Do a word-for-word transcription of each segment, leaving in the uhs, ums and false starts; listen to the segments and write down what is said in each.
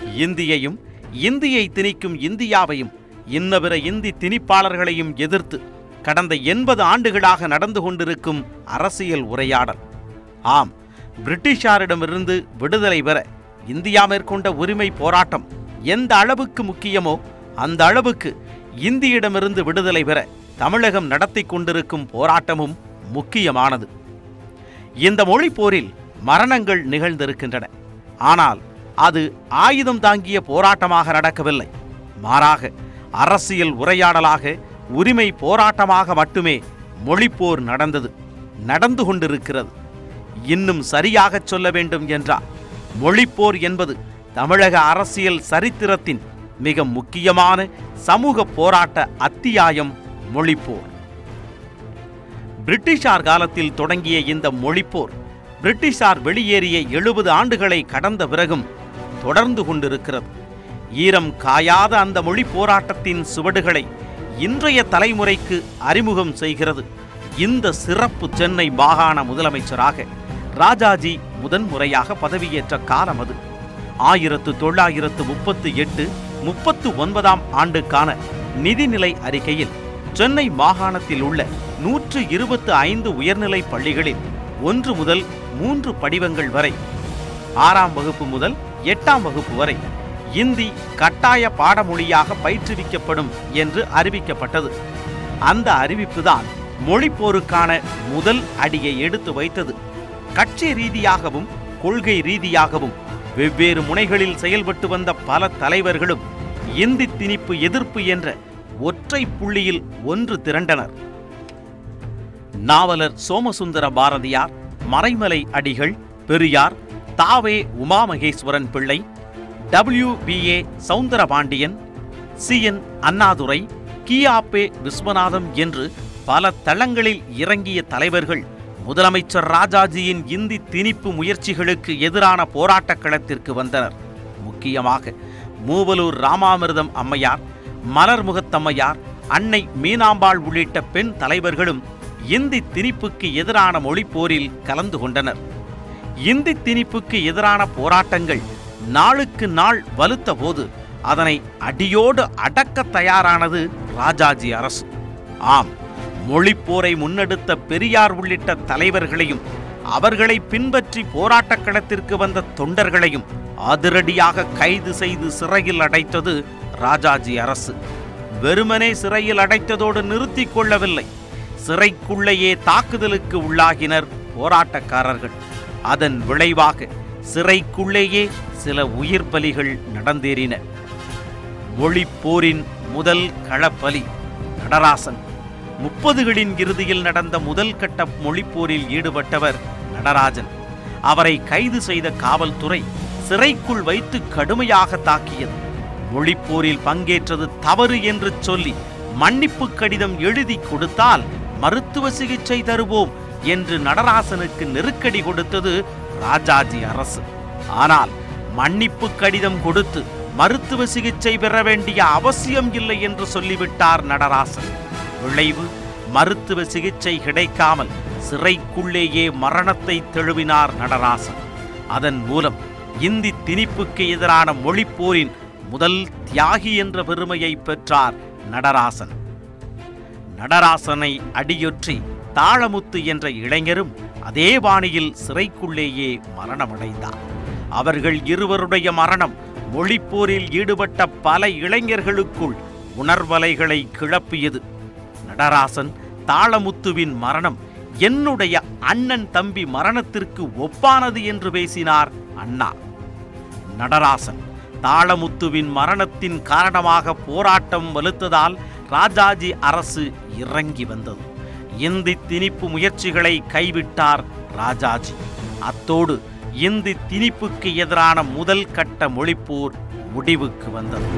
இந்தியையும் இந்தியை திணிக்கும் இந்தியாவையும் இன்னபிற இந்தி திணிப்பாளர்களையும் எதிர்த்து கடந்த எண்பது ஆண்டுகளாக நடந்து கொண்டிருக்கும் அரசியல் உரையாடல். ஆம், பிரிட்டிஷாரிடமிருந்து விடுதலை பெற இந்தியா மேற்கொண்ட உரிமை போராட்டம் எந்த அளவுக்கு முக்கியமோ அந்த அளவுக்கு இந்தியிடமிருந்து விடுதலை பெற தமிழகம் நடத்தி கொண்டிருக்கும் போராட்டமும் முக்கியமானது. இந்த மொழி போரில் மரணங்கள் நிகழ்ந்திருக்கின்றன. ஆனால் அது ஆயுதம் தாங்கிய போராட்டமாக நடக்கவில்லை. மாறாக அரசியல் உரையாடலாக, உரிமை போராட்டமாக மட்டுமே மொழிப்போர் நடந்தது, நடந்து கொண்டிருக்கிறது. இன்னும் சரியாக சொல்ல வேண்டும் என்றால் மொழிப்போர் என்பது தமிழக அரசியல் சரித்திரத்தின் மிக முக்கியமான சமூக போராட்ட அத்தியாயம் மொழிப்போர். பிரிட்டிஷார் காலத்தில் தொடங்கிய இந்த மொழிப்போர் பிரிட்டிஷார் வெளியேறிய எழுபது ஆண்டுகளை கடந்த பிறகும் தொடர்ந்து கொண்டிருக்கிறது. ஈரம் காயாத அந்த மொழி போராட்டத்தின் சுவடுகளை இன்றைய தலைமுறைக்கு அறிமுகம் செய்கிறது இந்த சிறப்பு சென்னை மாகாண முதலமைச்சராக ராஜாஜி முதன்முறையாக பதவியேற்ற காலம் அது. ஆயிரத்து தொள்ளாயிரத்து முப்பத்து எட்டு முப்பத்து ஒன்பதாம் ஆண்டுக்கான நிதிநிலை அறிக்கையில் சென்னை மாகாணத்தில் உள்ள நூற்று இருபத்து ஐந்து உயர்நிலை பள்ளிகளில் ஒன்று முதல் மூன்று படிவங்கள் வரை, ஆறாம் வகுப்பு முதல் எட்டாம் வகுப்பு வரை இந்தி கட்டாய பாடமொழியாக பயிற்றுவிக்கப்படும் என்று அறிவிக்கப்பட்டது. அந்த அறிவிப்புதான் மொழிப்போருக்கான முதல் அடியை எடுத்து வைத்தது. கட்சி ரீதியாகவும் கொள்கை ரீதியாகவும் வெவ்வேறு முனைகளில் செயல்பட்டு வந்த பல தலைவர்களும் இந்தி திணிப்பு எதிர்ப்பு என்ற ஒற்றை புள்ளியில் ஒன்று திரண்டனர். நாவலர் சோமசுந்தர பாரதியார், மறைமலை அடிகள், பெரியார், தாவே Umamaheswaran Pillai, W P A Soundarapandian, C N Annadurai, கியாபே விஸ்வநாதம் என்று பல தளங்களில் இறங்கிய தலைவர்கள் முதலமைச்சர் ராஜாஜியின் இந்தி திணிப்பு முயற்சிகளுக்கு எதிரான போராட்டக் களத்திற்கு வந்தனர். முக்கியமாக மூவலூர் ராமாமிர்தம் அம்மையார், மலர்முகத்தம்மையார், அன்னை மீனாம்பாள் உள்ளிட்ட பெண் தலைவர்களும் இந்தி திணிப்புக்கு எதிரான மொழிப்போரில் கலந்து கொண்டனர். இந்தி திணிப்புக்கு எதிரான போராட்டங்கள் நாளுக்கு நாள் வலுத்த போது அதனை அடியோடு அடக்க தயாரானது ராஜாஜி அரசு. ஆம், மொழிப்போரை முன்னெடுத்த பெரியார் உள்ளிட்ட தலைவர்களையும் அவர்களை பின்பற்றி போராட்டக் களத்திற்கு வந்த தொண்டர்களையும் அதிரடியாக கைது செய்து சிறையில் அடைத்தது ராஜாஜி அரசு. வெறுமனே சிறையில் அடைத்ததோடு நிறுத்தி கொள்ளவில்லை, சிறைக்குள்ளேயே தாக்குதலுக்கு உள்ளாகினர் போராட்டக்காரர்கள். அதன் விளைவாக சிறைக்குள்ளேயே சில உயிர் பலிகள் நடந்தேறின. மொழிப்போரின் முதல் களப்பலி நடராசன். முப்பதுகளின் இறுதியில் நடந்த முதல் கட்ட மொழிப்போரில் ஈடுபட்டவர் நடராஜன். அவரை கைது செய்த காவல்துறை சிறைக்குள் வைத்து கடுமையாக தாக்கியது. மொழிப்போரில் பங்கேற்றது தவறு என்று சொல்லி மன்னிப்பு கடிதம் எழுதி கொடுத்தால் மருத்துவ சிகிச்சை தருவோம் என்று நடராசனுக்கு நெருக்கடி கொடுத்தது ராஜாஜி அரசு. ஆனால் மன்னிப்பு கடிதம் கொடுத்து மருத்துவ சிகிச்சை பெற வேண்டிய அவசியம் இல்லை என்று சொல்லிவிட்டார் நடராசன். விளைவு, மருத்துவ சிகிச்சை கிடைக்காமல் சிறைக்குள்ளேயே மரணத்தை தழுவினார் நடராசன். அதன் மூலம் இந்தி திணிப்புக்கு எதிரான மொழிப்போரின் முதல் தியாகி என்ற பெருமையை பெற்றார் நடராசன். நடராசனை அடியொற்றி தாளமுத்து என்ற இளைஞரும் அதே பாணியில் சிறைக்குள்ளேயே மரணமடைந்தார். அவர்கள் இருவருடைய மரணம் மொழிப்போரில் ஈடுபட்ட பல இளைஞர்களுக்குள் உணர்வலைகளை கிளப்பியது. நடராசன் தாளமுத்துவின் மரணம் என்னுடைய அண்ணன் தம்பி மரணத்திற்கு ஒப்பானது என்று பேசினார் அண்ணா. நடராசன் தாளமுத்துவின் மரணத்தின் காரணமாக போராட்டம் வலுத்ததால் ராஜாஜி அரசு இறங்கி வந்தது. இந்தி திணிப்பு முயற்சிகளை கைவிட்டார் ராஜாஜி. அத்தோடு இந்தி திணிப்புக்கு எதிரான முதல் கட்ட மொழிப்போர் முடிவுக்கு வந்தது.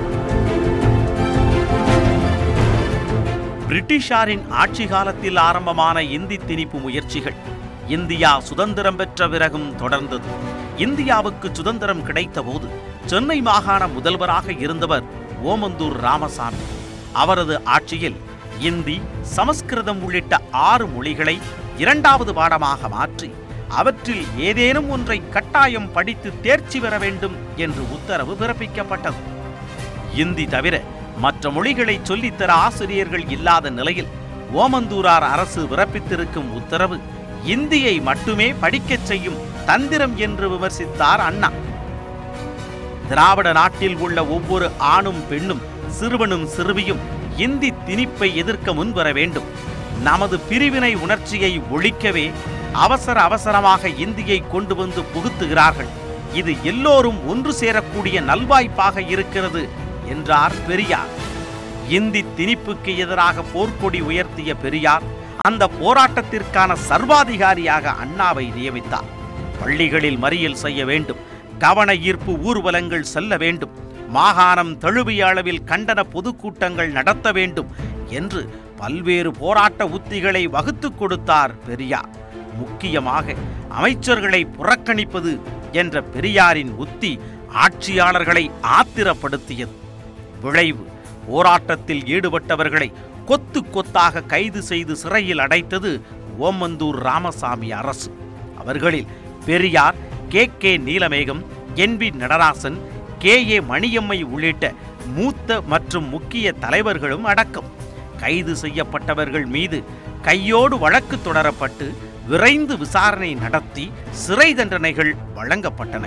பிரிட்டிஷாரின் ஆட்சி காலத்தில் ஆரம்பமான இந்தி திணிப்பு முயற்சிகள் இந்தியா சுதந்திரம் பெற்ற பிறகும் தொடர்ந்தது. இந்தியாவுக்கு சுதந்திரம் கிடைத்த போது சென்னை மாகாண முதல்வராக இருந்தவர் ஓமந்தூர் ராமசாமி. அவரது ஆட்சியில் இந்தி, சமஸ்கிருதம் உள்ளிட்ட ஆறு மொழிகளை இரண்டாவது பாடமாக மாற்றி அவற்றில் ஏதேனும் ஒன்றை கட்டாயம் படித்து தேர்ச்சி பெற வேண்டும் என்று உத்தரவு பிறப்பிக்கப்பட்டது. இந்தி தவிர மற்ற மொழிகளை சொல்லித்தர ஆசிரியர்கள் இல்லாத நிலையில் ஓமந்தூரார் அரசு பிறப்பித்திருக்கும் உத்தரவு இந்தியை மட்டுமே படிக்கச் செய்யும் தந்திரம் என்று விமர்சித்தார் அண்ணா. திராவிட நாட்டில் உள்ள ஒவ்வொரு ஆணும் பெண்ணும் சிறுவனும் சிறுமியும் இந்தி திணிப்பை எதிர்க்க முன்வர வேண்டும். நமது பிரிவினை உணர்ச்சியை ஒழிக்கவே அவசர அவசரமாக இந்தியை கொண்டு வந்து புகுத்துகிறார்கள். இது எல்லோரும் ஒன்று சேரக்கூடிய நல்வாய்ப்பாக இருக்கிறது என்றார் பெரியார். இந்தி திணிப்புக்கு எதிராக போர்க்கொடி உயர்த்திய பெரியார் அந்த போராட்டத்திற்கான சர்வாதிகாரியாக அண்ணாவை நியமித்தார். பள்ளிகளில் மறியல் செய்ய வேண்டும், கவன ஈர்ப்பு ஊர்வலங்கள் செல்ல வேண்டும், மாகாணம் தழுவிய அளவில் கண்டன பொதுக்கூட்டங்கள் நடத்த வேண்டும் என்று பல்வேறு போராட்ட உத்திகளை வகுத்துக் கொடுத்தார் பெரியார். முக்கியமாக அமைச்சர்களை புறக்கணிப்பது என்ற பெரியாரின் உத்தி ஆட்சியாளர்களை ஆத்திரப்படுத்தியது. விளைவு, போராட்டத்தில் ஈடுபட்டவர்களை கொத்து கொத்தாக கைது செய்து சிறையில் அடைத்தது ஓமந்தூர் ராமசாமி அரசு. அவர்களில் Periyar, K K Neelamegam, N V Natarajan, K A Maniammai உள்ளிட்ட மூத்த மற்றும் முக்கிய தலைவர்களும் அடக்கம். கைது செய்யப்பட்டவர்கள் மீது கையோடு வழக்கு தொடரப்பட்டு விரைந்து விசாரணை நடத்தி சிறை தண்டனைகள் வழங்கப்பட்டன.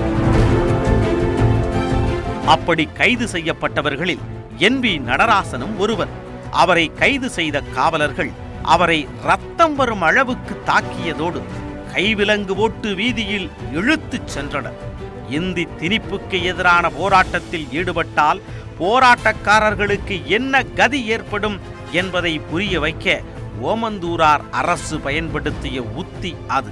அப்படி கைது செய்யப்பட்டவர்களில் என் வி நடராசனும் ஒருவர். அவரை கைது செய்த காவலர்கள் அவரை ரத்தம் வரும் அளவுக்கு தாக்கியதோடு கைவிலங்கு போட்டு வீதியில் இழுத்துச் சென்றனர். இந்தி திணிப்புக்கு எதிரான போராட்டத்தில் ஈடுபட்டால் போராட்டக்காரர்களுக்கு என்ன கதி ஏற்படும் என்பதை புரிய வைக்க ஓமந்தூரார் அரசு பயன்படுத்திய உத்தி அது.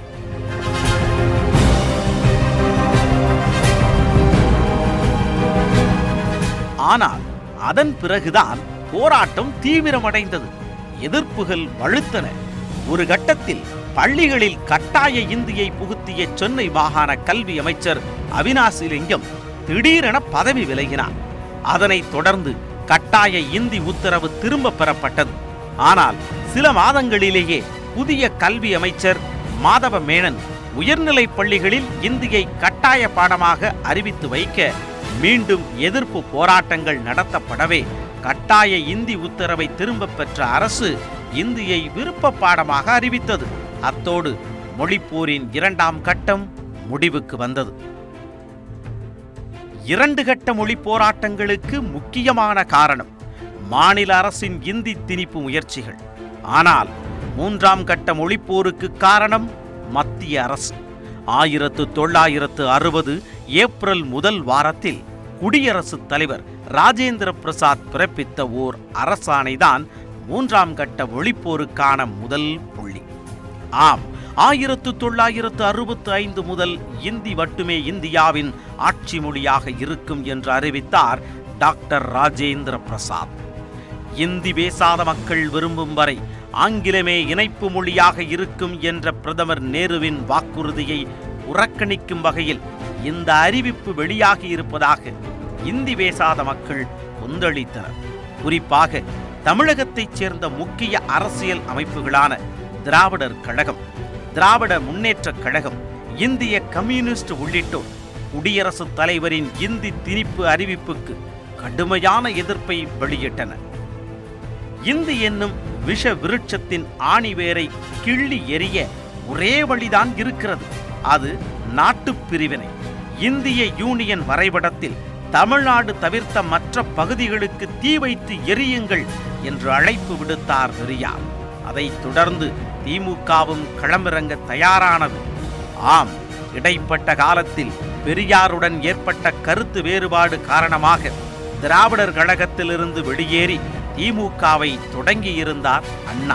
ஆனால் அதன் பிறகுதான் போராட்டம் தீவிரமடைந்தது. எதிர்ப்புகள் வலுத்தன. ஒரு கட்டத்தில் பள்ளிகளில் கட்டாய இந்தியை புகுத்திய சென்னை மாகாண கல்வி அமைச்சர் அவினாசிலிங்கம் திடீரென பதவி விலகினார். அதனைத் தொடர்ந்து கட்டாய இந்தி உத்தரவு திரும்ப பெறப்பட்டது. ஆனால் சில மாதங்களிலேயே புதிய கல்வி அமைச்சர் மாதவ மேனன் உயர்நிலைப் பள்ளிகளில் இந்தியை கட்டாய பாடமாக அறிவித்து வைக்க மீண்டும் எதிர்ப்பு போராட்டங்கள் நடத்தப்படவே கட்டாய இந்தி உத்தரவை திரும்ப பெற்ற அரசு இந்தியை விருப்ப பாடமாக அறிவித்தது. அத்தோடு மொழிப்போரின் இரண்டாம் கட்டம் முடிவுக்கு வந்தது. இரண்டு கட்ட மொழி போராட்டங்களுக்கு முக்கியமான காரணம் மாநில அரசின் இந்தி திணிப்பு முயற்சிகள். ஆனால் மூன்றாம் கட்ட மொழிப்போருக்கு காரணம் மத்திய அரசு. ஆயிரத்து தொள்ளாயிரத்து அறுபது ஏப்ரல் முதல் வாரத்தில் குடியரசுத் தலைவர் ராஜேந்திர பிரசாத் பிறப்பித்த ஓர் அரசாணைதான் மூன்றாம் கட்ட மொழிப்போருக்கான முதல் புள்ளி. ஆம், ஆயிரத்து தொள்ளாயிரத்து அறுபத்தி ஐந்து முதல் இந்தி மட்டுமே இந்தியாவின் ஆட்சி மொழியாக இருக்கும் என்று அறிவித்தார் டாக்டர் ராஜேந்திர பிரசாத். இந்தி பேசாத மக்கள் விரும்பும் வரை ஆங்கிலமே இணைப்பு மொழியாக இருக்கும் என்ற பிரதமர் நேருவின் வாக்குறுதியை புறக்கணிக்கும் வகையில் இந்த அறிவிப்பு வெளியாகி இருப்பதாக இந்தி பேசாத மக்கள் கொந்தளித்தனர். குறிப்பாக தமிழகத்தைச் சேர்ந்த முக்கிய அரசியல் அமைப்புகளான திராவிடர் கழகம், திராவிட முன்னேற்றக் கழகம், இந்திய கம்யூனிஸ்ட் உள்ளிட்டோர் குடியரசுத் தலைவரின் இந்தி திணிப்பு அறிவிப்புக்கு கடுமையான எதிர்ப்பை வெளியிட்டனர். இந்தி என்னும் விஷ விருட்சத்தின் ஆணிவேரை கிள்ளி எறிய ஒரே வழிதான் இருக்கிறது. அது நாட்டுப் பிரிவினை. இந்திய யூனியன் வரைபடத்தில் தமிழ்நாடு தவிர்த்த மற்ற பகுதிகளுக்கு தீ வைத்து எரியுங்கள் என்று அழைப்பு விடுத்தார் பெரியார். அதைத் தொடர்ந்து திமுகவும் களமிறங்க தயாரானது. ஆம், இடைப்பட்ட காலத்தில் பெரியாருடன் ஏற்பட்ட கருத்து வேறுபாடு காரணமாக திராவிடர் கழகத்திலிருந்து வெளியேறி திமுகவை தொடங்கியிருந்தார் அண்ணா.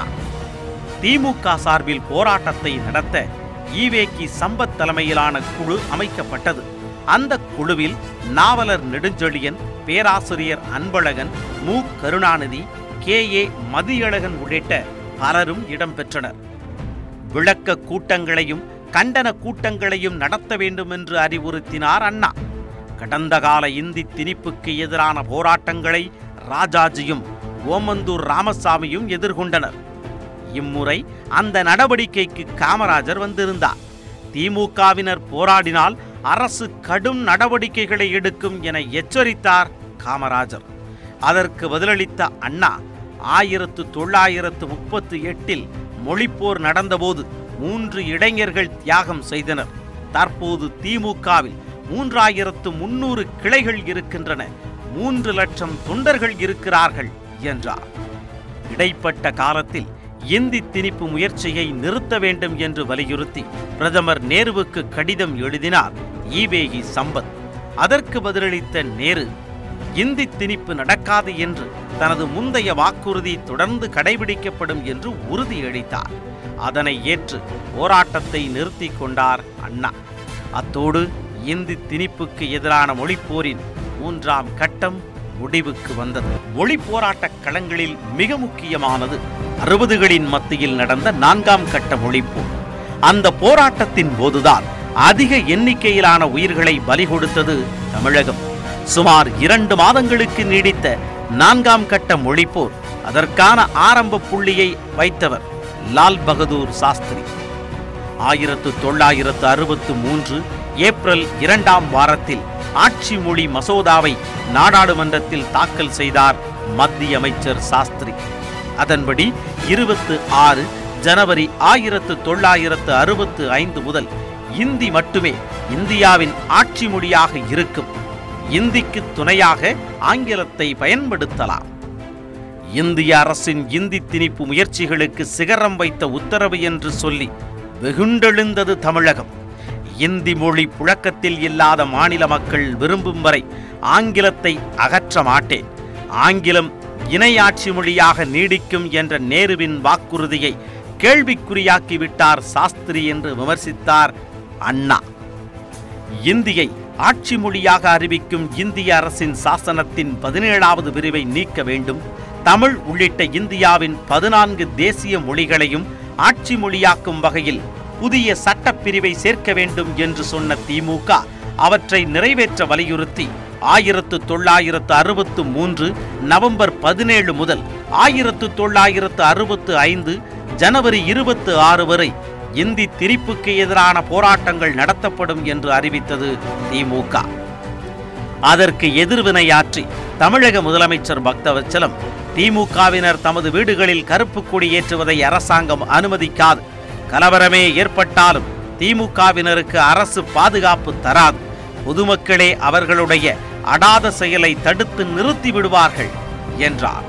திமுக சார்பில் போராட்டத்தை நடத்த ஈவேக்கி சம்பத் தலைமையிலான குழு அமைக்கப்பட்டது. அந்த குழுவில் நாவலர் நெடுஞ்செழியன், பேராசிரியர் அன்பழகன், மு கருணாநிதி, கே ஏ மதியழகன் உள்ளிட்ட பலரும் இடம்பெற்றனர். விளக்க கூட்டங்களையும் கண்டன கூட்டங்களையும் நடத்த வேண்டும் என்று அறிவுறுத்தினார் அண்ணா. கடந்த கால இந்தி திணிப்புக்கு எதிரான போராட்டங்களை ராஜாஜியும் ஓமந்தூர் ராமசாமியும் எதிர்கொண்டனர். இம்முறை அந்த நடவடிக்கைக்கு காமராஜர் வந்திருந்தார். திமுகவினர் போராடினால் அரசு கடும் நடவடிக்கைகளை எடுக்கும் என எச்சரித்தார் காமராஜர். அதற்கு பதிலளித்த அண்ணா, ஆயிரத்து தொள்ளாயிரத்து முப்பத்தி எட்டில் மொழிப்போர் நடந்தபோது மூன்று இளைஞர்கள் தியாகம் செய்தனர். தற்போது திமுகவில் மூன்றாயிரத்து முன்னூறு கிளைகள் இருக்கின்றன, மூன்று லட்சம் தொண்டர்கள் இருக்கிறார்கள் என்றார். இடைப்பட்ட காலத்தில் இந்தி திணிப்பு முயற்சியை நிறுத்த வேண்டும் என்று வலியுறுத்தி பிரதமர் நேருவுக்கு கடிதம் எழுதினார் ஈவேகி சம்பத். அதற்கு பதிலளித்த நேரு, இந்தி திணிப்பு நடக்காது என்று தனது முந்தைய வாக்குறுதி தொடர்ந்து கடைபிடிக்கப்படும் என்று உறுதியளித்தார். அதனை ஏற்று போராட்டத்தை நிறுத்தி கொண்டார் அண்ணா. அத்தோடு இந்தி திணிப்புக்கு எதிரான மொழிப்போரின் மூன்றாம் கட்டம் முடிவுக்கு வந்தது. மொழி போராட்ட களங்களில் மிக முக்கியமானது அறுபதுகளின் மத்தியில் நடந்த நான்காம் கட்ட மொழிப்போர். அந்த போராட்டத்தின் போதுதான் அதிக எண்ணிக்கையிலான உயிர்களை பலி கொடுத்தது தமிழகம். சுமார் இரண்டு மாதங்களுக்கு நீடித்த நான்காம் கட்ட மொழிப்போர், அதற்கான ஆரம்ப புள்ளியை வைத்தவர் லால் பகதூர் சாஸ்திரி. ஆயிரத்து தொள்ளாயிரத்து அறுபத்து மூன்று ஏப்ரல் இரண்டாம் வாரத்தில் ஆட்சி மொழி மசோதாவை நாடாளுமன்றத்தில் தாக்கல் செய்தார் மத்திய அமைச்சர் சாஸ்திரி. அதன்படி இருபத்தி ஆறு ஜனவரி ஆயிரத்து தொள்ளாயிரத்து அறுபத்து ஐந்து முதல் இந்தி மட்டுமே இந்தியாவின் ஆட்சி மொழியாக இருக்கும். இந்திக்கு துணையாக ஆங்கிலத்தை பயன்படுத்தலாம். இந்திய அரசின் இந்தி திணிப்பு முயற்சிகளுக்கு சிகரம் வைத்த உத்தரவு என்று சொல்லி வெகுண்டெழுந்தது தமிழகம். இந்தி மொழி புழக்கத்தில் இல்லாத மாநில மக்கள் விரும்பும் வரை ஆங்கிலத்தை அகற்ற மாட்டேன், ஆங்கிலம் இணை ஆட்சி மொழியாக நீடிக்கும் என்ற நேருவின் வாக்குறுதியை கேள்விக்குறியாக்கிவிட்டார் சாஸ்திரி என்று விமர்சித்தார் அண்ணா. இந்தியை ஆட்சி மொழியாக அறிவிக்கும் இந்திய அரசின் சாசனத்தின் பதினேழாவது பிரிவை நீக்க வேண்டும், தமிழ் உள்ளிட்ட இந்தியாவின் பதினான்கு தேசிய மொழிகளையும் ஆட்சி மொழியாக்கும் வகையில் புதிய சட்டப்பிரிவை சேர்க்க வேண்டும் என்று சொன்ன திமுக அவற்றை நிறைவேற்ற வலியுறுத்தி ஆயிரத்து தொள்ளாயிரத்து அறுபத்து மூன்று நவம்பர் பதினேழு முதல் ஆயிரத்து தொள்ளாயிரத்து அறுபத்து ஐந்து ஜனவரி இருபத்தி ஆறு வரை இந்தி திணிப்புக்கு எதிரான போராட்டங்கள் நடத்தப்படும் என்று அறிவித்தது திமுக. அதற்கு எதிர்வினையாற்றி தமிழக முதலமைச்சர் பக்தவச்சலம், திமுகவினர் தமது வீடுகளில் கருப்பு கொடி ஏற்றுவதை அரசாங்கம் அனுமதிக்காது, கலவரமே ஏற்பட்டாலும் திமுகவினருக்கு அரசு பாதுகாப்பு தராது, பொதுமக்களே அவர்களுடைய அடாத செயலை தடுத்து நிறுத்தி விடுவார்கள் என்றார்.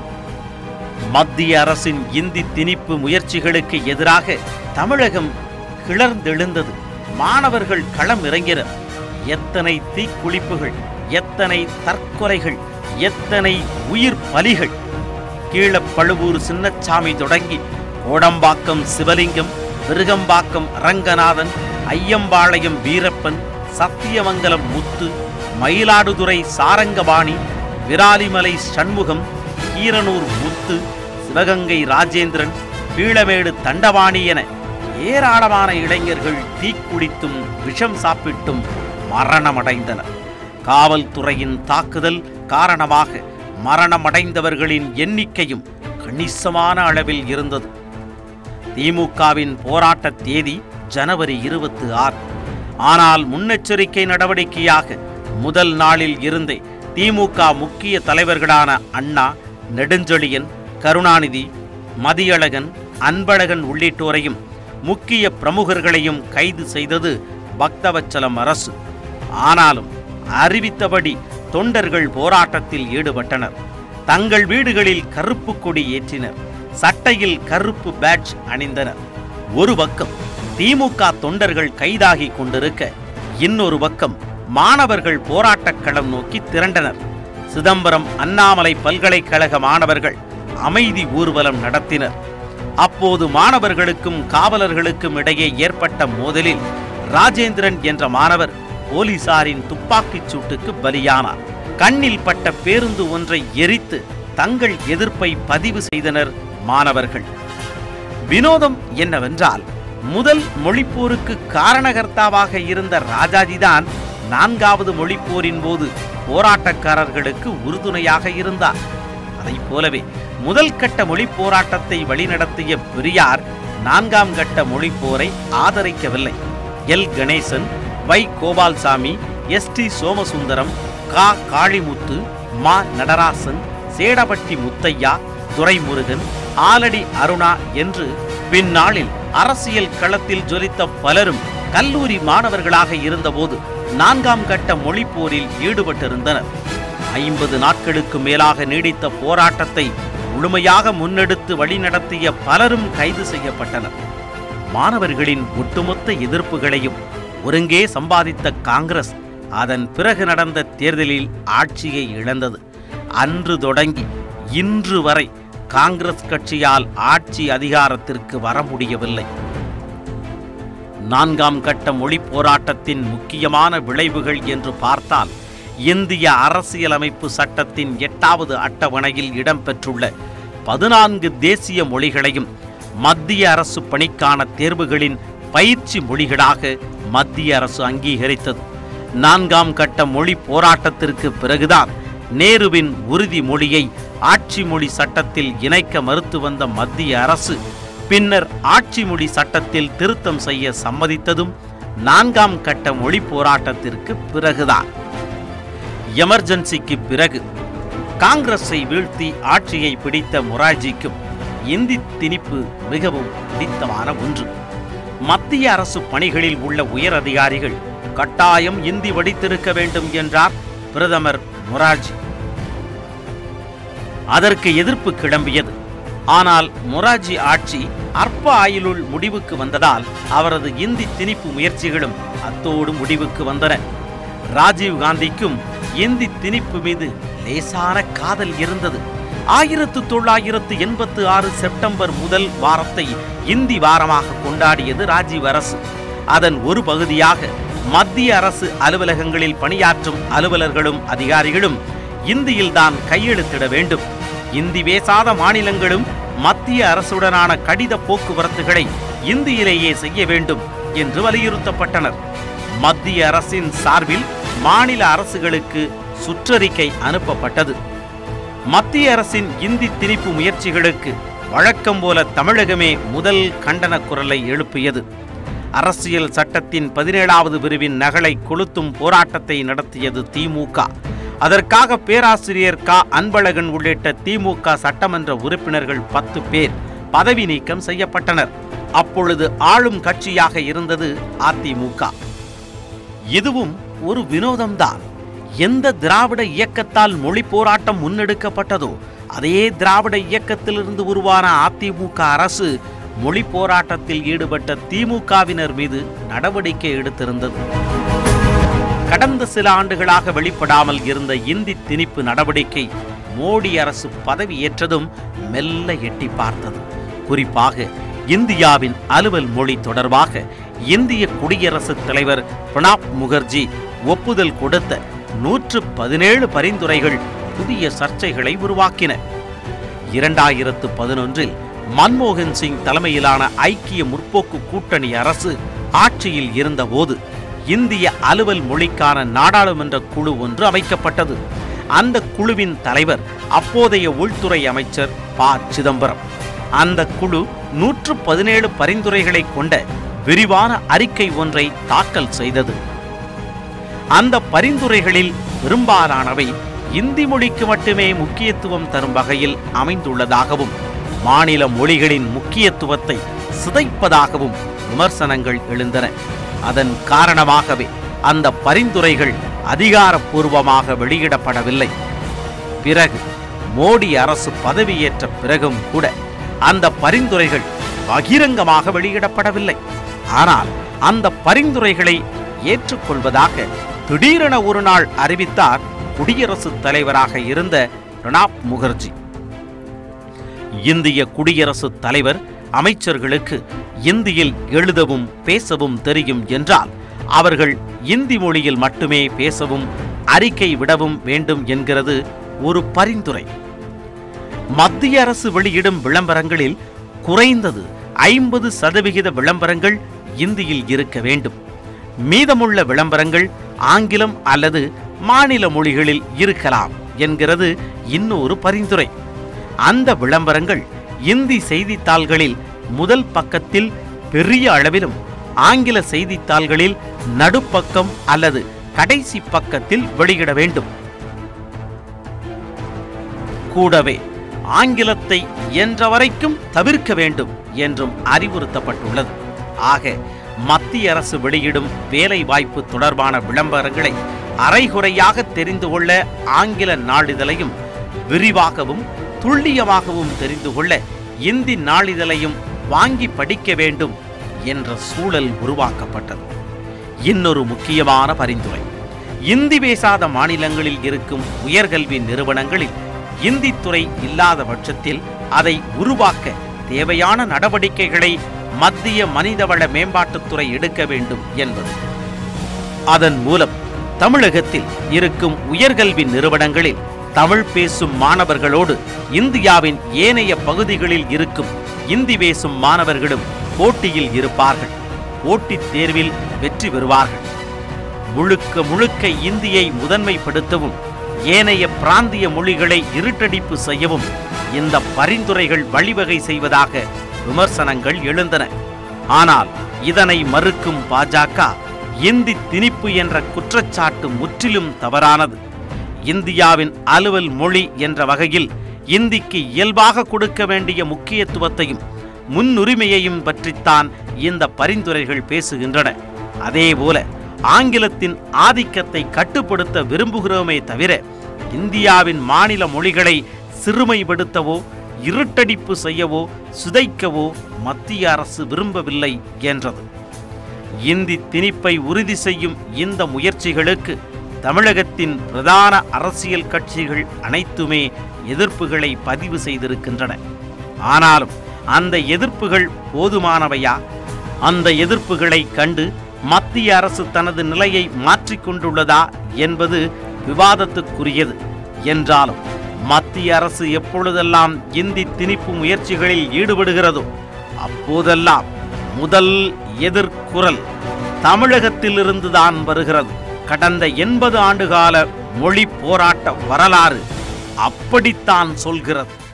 மத்திய அரசின் இந்தி திணிப்பு முயற்சிகளுக்கு எதிராக தமிழகம் கிளர்ந்தெழுந்தது. மாணவர்கள் களம் இறங்கினர். எத்தனை தீக்குளிப்புகள், எத்தனை தற்கொலைகள், எத்தனை உயிர் பலிகள்! கீழப்பழுவூர் சின்னச்சாமி தொடங்கி கோடம்பாக்கம் சிவலிங்கம், விருகம்பாக்கம் ரங்கநாதன், ஐயம்பாளையம் வீரப்பன், சத்தியமங்கலம் முத்து, மயிலாடுதுறை சாரங்கபாணி, விராலிமலை சண்முகம், கீரனூர் முத்து, சிவகங்கை ராஜேந்திரன், பீளமேடு தண்டவாணி என ஏராளமான இளைஞர்கள் தீக்குளித்தும் விஷம் சாப்பிட்டும் மரணமடைந்தனர். காவல்துறையின் தாக்குதல் காரணமாக மரணமடைந்தவர்களின் எண்ணிக்கையும் கணிசமான அளவில் இருந்தது. திமுகவின் போராட்ட தேதி ஜனவரி இருபத்தி ஆறு. ஆனால் முன்னெச்சரிக்கை நடவடிக்கையாக முதல் நாளில் இருந்தே திமுக முக்கிய தலைவர்களான அண்ணா, நெடுஞ்செழியன், கருணாநிதி, மதியழகன், அன்பழகன் உள்ளிட்டோரையும் முக்கிய பிரமுகர்களையும் கைது செய்தது பக்தவச்சலம் அரசு. ஆனாலும் அறிவித்தபடி தொண்டர்கள் போராட்டத்தில் ஈடுபட்டனர். தங்கள் வீடுகளில் கருப்பு கொடி ஏற்றினர், சட்டையில் கருப்பு பேட்ஜ் அணிந்தனர். ஒரு பக்கம் திமுக தொண்டர்கள் கைதாகி கொண்டிருக்க, இன்னொரு பக்கம் மாணவர்கள் போராட்டக் களம் நோக்கி திரண்டனர். சிதம்பரம் அண்ணாமலை பல்கலைக்கழக மாணவர்கள் அமைதி ஊர்வலம் நடத்தினர். அப்போது மாணவர்களுக்கும் காவலர்களுக்கும் இடையே ஏற்பட்ட மோதலில் ராஜேந்திரன் என்ற மாணவர் போலீசாரின் துப்பாக்கிச் சூட்டுக்கு பலியானார். கண்ணில் பட்ட பேருந்து ஒன்றை எரித்து தங்கள் எதிர்ப்பை பதிவு செய்தனர் மாணவர்கள். வினோதம் என்னவென்றால், முதல் மொழிப்போருக்கு காரணகர்த்தாவாக இருந்த ராஜாஜிதான் நான்காவது மொழிப்போரின் போது போராட்டக்காரர்களுக்கு உறுதுணையாக இருந்தார். அதைப் போலவே முதல் கட்ட மொழி போராட்டத்தை வழிநடத்திய பெரியார் நான்காம் கட்ட மொழிப்போரை ஆதரிக்கவில்லை. எல் கணேசன், வை கோபால்சாமி, எஸ் டி சோமசுந்தரம், கா காளிமுத்து, மா நடராசன், சேடபட்டி முத்தையா, துரைமுருகன், ஆலடி அருணா என்று பின்னாளில் அரசியல் களத்தில் ஜொலித்த பலரும் கல்லூரி மாணவர்களாக இருந்தபோது நான்காம் கட்ட மொழிப்போரில் ஈடுபட்டிருந்தனர். ஐம்பது நாட்களுக்கு மேலாக நீடித்த போராட்டத்தை முழுமையாக முன்னெடுத்து வழிநடத்திய பலரும் கைது செய்யப்பட்டனர். மாணவர்களின் ஒட்டுமொத்த எதிர்ப்புகளையும் ஒருங்கே சம்பாதித்த காங்கிரஸ் அதன் பிறகு நடந்த தேர்தலில் ஆட்சியை இழந்தது. அன்று தொடங்கி இன்று வரை காங்கிரஸ் கட்சியால் ஆட்சி அதிகாரத்திற்கு வர முடியவில்லை. நான்காம் கட்ட மொழி போராட்டத்தின் முக்கியமான விளைவுகள் என்று பார்த்தால், இந்திய அரசியலமைப்பு சட்டத்தின் எட்டாவது அட்டவணையில் இடம்பெற்றுள்ள பதினான்கு தேசிய மொழிகளையும் மத்திய அரசு பணிக்கான தேர்வுகளின் பயிற்சி மொழிகளாக மத்திய அரசு அங்கீகரித்தது. நான்காம் கட்ட மொழி போராட்டத்திற்கு பிறகுதான் நேருவின் உறுதி மொழியை ஆட்சி மொழி சட்டத்தில் இணைக்க மறுத்து வந்த மத்திய அரசு பின்னர் ஆட்சி மொழி சட்டத்தில் திருத்தம் செய்ய சம்மதித்ததும் நான்காம் கட்ட மொழி போராட்டத்திற்கு பிறகுதான். எமர்ஜென்சிக்கு பிறகு காங்கிரஸை வீழ்த்தி ஆட்சியை பிடித்த மொரார்ஜிக்கும் இந்தி திணிப்பு மிகவும் பிடித்தமான ஒன்று. மத்திய அரசு பணிகளில் உள்ள உயர் அதிகாரிகள் கட்டாயம் இந்தி படித்திருக்க வேண்டும் என்றார் பிரதமர் மொரார்ஜி. அதற்கு எதிர்ப்பு கிளம்பியது. ஆனால் மொரார்ஜி ஆட்சி அற்ப ஆயுளுள் முடிவுக்கு வந்ததால் அவரது இந்தி திணிப்பு முயற்சிகளும் அத்தோடு முடிவுக்கு வந்தன. ராஜீவ் காந்திக்கும் இந்தி திணிப்பு மீது லேசான காதல் இருந்தது. ஆயிரத்து தொள்ளாயிரத்து எண்பத்து ஆறு செப்டம்பர் முதல் வாரத்தை இந்தி வாரமாக கொண்டாடியது ராஜீவ் அரசு. அதன் ஒரு பகுதியாக மத்திய அரசு அலுவலகங்களில் பணியாற்றும் அலுவலர்களும் அதிகாரிகளும் இந்தியில்தான் கையெழுத்திட வேண்டும். இந்தி பேசாத மாநிலங்களும் மத்திய அரசுடனான கடித போக்குவரத்துகளை இந்தியிலேயே செய்ய வேண்டும் என்று வலியுறுத்தப்பட்டனர். மத்திய அரசின் சார்பில் மாநில அரசுகளுக்கு சுற்றறிக்கை அனுப்பப்பட்டது. மத்திய அரசின் இந்தி திணிப்பு முயற்சிகளுக்கு வழக்கம் போல தமிழகமே முதல் கண்டன குரலை எழுப்பியது. அரசியல் சட்டத்தின் பதினேழாவது பிரிவின் நகலை கொளுத்தும் போராட்டத்தை நடத்தியது திமுக. அதற்காக பேராசிரியர் க அன்பழகன் உள்ளிட்ட திமுக சட்டமன்ற உறுப்பினர்கள் பத்து பேர் பதவி நீக்கம் செய்யப்பட்டனர். அப்பொழுது ஆளும் கட்சியாக இருந்தது அதிமுக. இதுவும் ஒரு வினோதம்தான். எந்த திராவிட இயக்கத்தால் மொழி போராட்டம் முன்னெடுக்கப்பட்டதோ அதே திராவிட இயக்கத்திலிருந்து உருவான அதிமுக அரசு மொழி போராட்டத்தில் ஈடுபட்ட திமுகவினர் மீது நடவடிக்கை எடுத்திருந்தது. கடந்த சில ஆண்டுகளாக வெளிப்படாமல் இருந்த இந்தி திணிப்பு நடவடிக்கை மோடி அரசு பதவியேற்றதும் மெல்ல எட்டி பார்த்தது. குறிப்பாக இந்தியாவின் அலுவல் மொழி தொடர்பாக இந்திய குடியரசுத் தலைவர் பிரணாப் முகர்ஜி ஒப்புதல் கொடுத்த நூற்று பதினேழு பரிந்துரைகள் புதிய சர்ச்சைகளை உருவாக்கின. இரண்டாயிரத்து பதினொன்றில் மன்மோகன் சிங் தலைமையிலான ஐக்கிய முற்போக்கு கூட்டணி அரசு ஆட்சியில் இருந்தபோது இந்திய அலுவல் மொழிக்கான நாடாளுமன்ற குழு ஒன்று அமைக்கப்பட்டது. அந்த குழுவின் தலைவர் அப்போதைய உள்துறை அமைச்சர் ப சிதம்பரம். அந்த குழு நூற்று பதினேழு பரிந்துரைகளை கொண்ட விரிவான அறிக்கை ஒன்றை தாக்கல் செய்தது. அந்த பரிந்துரைகளில் பெரும்பாலானவை இந்தி மொழிக்கு மட்டுமே முக்கியத்துவம் தரும் வகையில் அமைந்துள்ளதாகவும் மாநில மொழிகளின் முக்கியத்துவத்தை சிதைப்பதாகவும் விமர்சனங்கள் எழுந்தன. அதன் காரணமாகவே அந்த பரிந்துரைகள் அதிகாரப்பூர்வமாக வெளியிடப்படவில்லை. பிறகு மோடி அரசு பதவியேற்ற பிறகும் கூட அந்த பரிந்துரைகள் பகிரங்கமாக வெளியிடப்படவில்லை. ஆனால் அந்த பரிந்துரைகளை ஏற்றுக்கொள்வதாக திடீரென ஒரு நாள் அறிவித்தார் குடியரசுத் தலைவராக இருந்த பிரணாப் முகர்ஜி. இந்திய குடியரசுத் தலைவர் அமைச்சர்களுக்கு இந்தியில் எழுதவும் பேசவும் தெரியும் என்றால் அவர்கள் இந்தி மொழியில் மட்டுமே பேசவும் அறிக்கை விடவும் வேண்டும் என்கிறது ஒரு பரிந்துரை. மத்திய அரசு வெளியிடும் விளம்பரங்களில் குறைந்தது ஐம்பது சதவிகித விளம்பரங்கள் இந்தியில் இருக்க வேண்டும். மீதமுள்ள விளம்பரங்கள் ஆங்கிலம் அல்லது மாநில மொழிகளில் இருக்கலாம் என்கிறது இன்னொரு பரிந்துரை. அந்த விளம்பரங்கள் இந்தி செய்தித்தாள்களில் முதல் பக்கத்தில் பெரிய அளவிலும் ஆங்கில செய்தித்தாள்களில் நடுப்பக்கம் அல்லது கடைசி பக்கத்தில் வெளியிட வேண்டும். கூடவே ஆங்கிலத்தை இயன்ற வரைக்கும் தவிர்க்க வேண்டும் என்றும் அறிவுறுத்தப்பட்டுள்ளது. ஆக மத்திய அரசு வெளியிடும் வேலை வாய்ப்பு தொடர்பான விளம்பரங்களை அரைகுறையாக தெரிந்து கொள்ள ஆங்கில நாளிதழையும், விரிவாகவும் துல்லியமாகவும் தெரிந்து கொள்ள இந்தி நாளிதழையும் வாங்கி படிக்க வேண்டும் என்ற சூழல் உருவாக்கப்பட்டது. இன்னொரு முக்கியமான பரிந்துரை, இந்தி பேசாத மாநிலங்களில் இருக்கும் உயர்கல்வி நிறுவனங்களில் இந்தி துறை இல்லாத பட்சத்தில் அதை உருவாக்க தேவையான நடவடிக்கைகளை மத்திய மனிதவள மேம்பாட்டுத்துறை எடுக்க வேண்டும் என்பது. அதன் மூலம் தமிழகத்தில் இருக்கும் உயர்கல்வி நிறுவனங்களில் தமிழ் பேசும் மாணவர்களோடு இந்தியாவின் ஏனைய பகுதிகளில் இருக்கும் இந்தி பேசும் மாணவர்களும் போட்டியில் இருப்பார்கள். போட்டித் தேர்வில் வெற்றி பெறுவார்கள். முழுக்க முழுக்க இந்தியை முதன்மைப்படுத்தவும் ஏனைய பிராந்திய மொழிகளை இருட்டடிப்பு செய்யவும் இந்த பரிந்துரைகள் வழிவகை செய்வதாக விமர்சனங்கள் எழுந்தன. ஆனால் இதனை மறுக்கும் பாஜக இந்தி திணிப்பு என்ற குற்றச்சாட்டு முற்றிலும் தவறானது. இந்தியாவின் அலுவல் மொழி என்ற வகையில் இந்திக்கு இயல்பாக கொடுக்க வேண்டிய முக்கியத்துவத்தையும் முன்னுரிமையையும் பற்றித்தான் இந்த பரிந்துரைகள் பேசுகின்றன. அதேபோல ஆங்கிலத்தின் ஆதிக்கத்தை கட்டுப்படுத்த விரும்புகிறோமே தவிர இந்தியாவின் மாநில மொழிகளை சிறுமைப்படுத்தவோ இருட்டடிப்பு செய்யவோ சிதைக்கவோ மத்திய அரசு விரும்பவில்லை என்றது. இந்தி திணிப்பை உறுதி செய்யும் இந்த முயற்சிகளுக்கு தமிழகத்தின் பிரதான அரசியல் கட்சிகள் அனைத்துமே எதிர்ப்புகளை பதிவு செய்திருக்கின்றன. ஆனாலும் அந்த எதிர்ப்புகள் போதுமானவையா? அந்த எதிர்ப்புகளை கண்டு மத்திய அரசு தனது நிலையை மாற்றிக்கொண்டுள்ளதா என்பது விவாதத்துக்குரியது. என்றாலும் மத்திய அரசு எப்பொழுதெல்லாம் இந்தி திணிப்பு முயற்சிகளில் ஈடுபடுகிறதோ அப்போதெல்லாம் முதல் எதிர்குரல் தமிழகத்திலிருந்துதான் வருகிறது. கடந்த எண்பது ஆண்டுகால மொழி போராட்ட வரலாறு அப்படித்தான் சொல்கிறது.